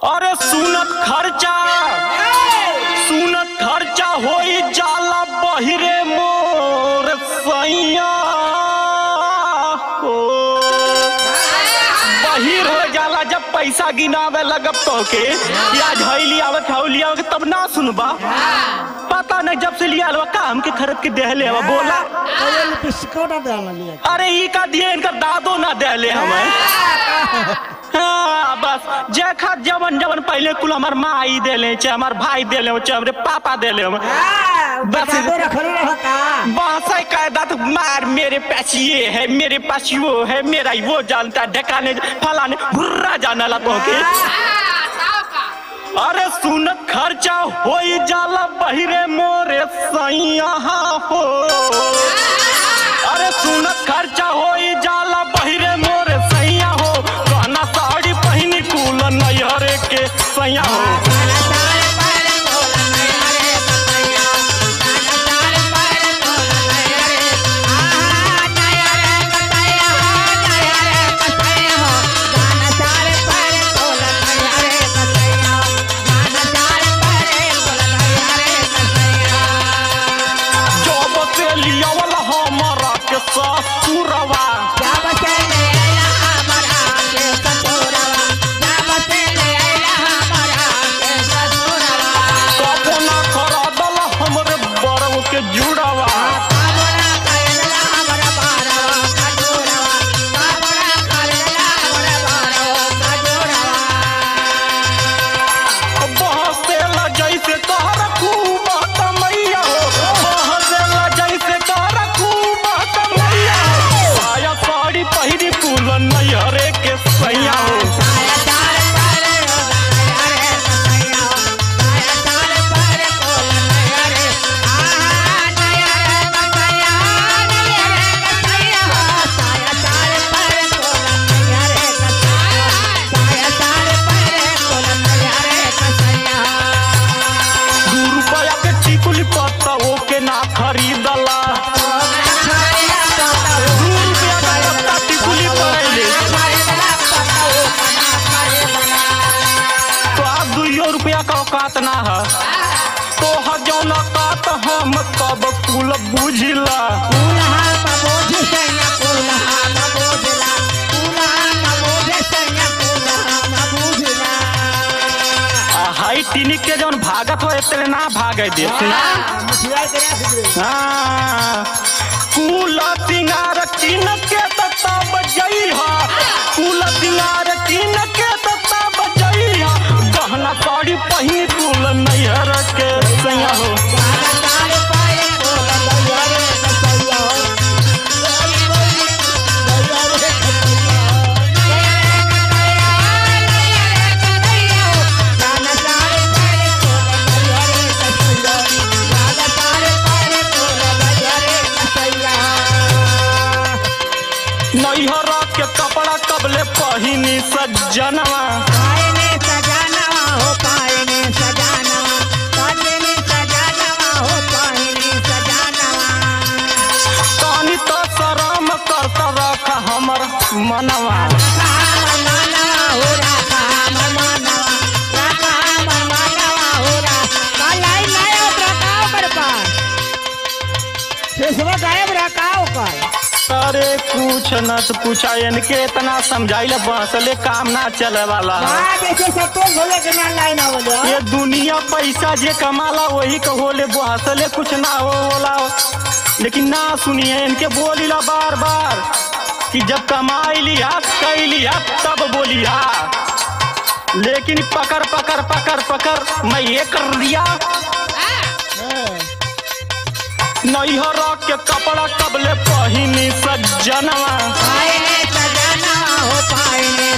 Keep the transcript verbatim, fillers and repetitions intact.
अरे सुनत खर्चा सुनत खर्चा होई जाला बहिरे मोर सैया हो बहिर हो जाला जब पैसा गिनावे लगब तो के या झैली आवत हौली आवत तब ना सुनबा पता नहीं जब से लिया अलवा काम के खरीद के दे ले बोला अरे ई का दिए इनका दादो ना दे ले हमें हाँ बस जेखा जवन जवन पहले कुल हमार माई दे ले चे हमार भाई दे ले चे हमरे पापा दे ले बस बस कायदा तो मार मेरे पास ये है मेरे पास वो है मेरा वो जानता ढकाने फलाने घुर्रा जाना लगा के अरे सुन खर्चा होई जाला बहिरे मोरे सैया हो अरे सुन खर्चा होई जाला बहिरे मोरे सैया हो कहना साड़ी पहनी कुल नैहरे के सैया हो ना है तो हजौना का तो हम तब कुल बुझला हाई टिनिक के जौन भागत हो इतने ना भागे दे कुल सिंगार टिन के तब जई हा कुल सिंगार टिन के तब जई हा गहना साड़ी पहिन कुल नैहर के सैया हो नैहर के कपड़ा कबले पहिनी सजनवा मनवा अरे कुछ न तो पूछा इनके इतना समझाइले बसले काम ना चले वाला ये दुनिया पैसा जे कमाला वही कहोले बसले कुछ ना हो होला लेकिन ना सुनिए इनके बोलीला बार बार कि जब कमाई लिया कई लिया तब बोलिया लेकिन पकड़ पकड़ पकड़ पकड़ मैं ये कर दिया नैहर के कपड़ा कबले पहिनी सजनवा सजनवा हो पाए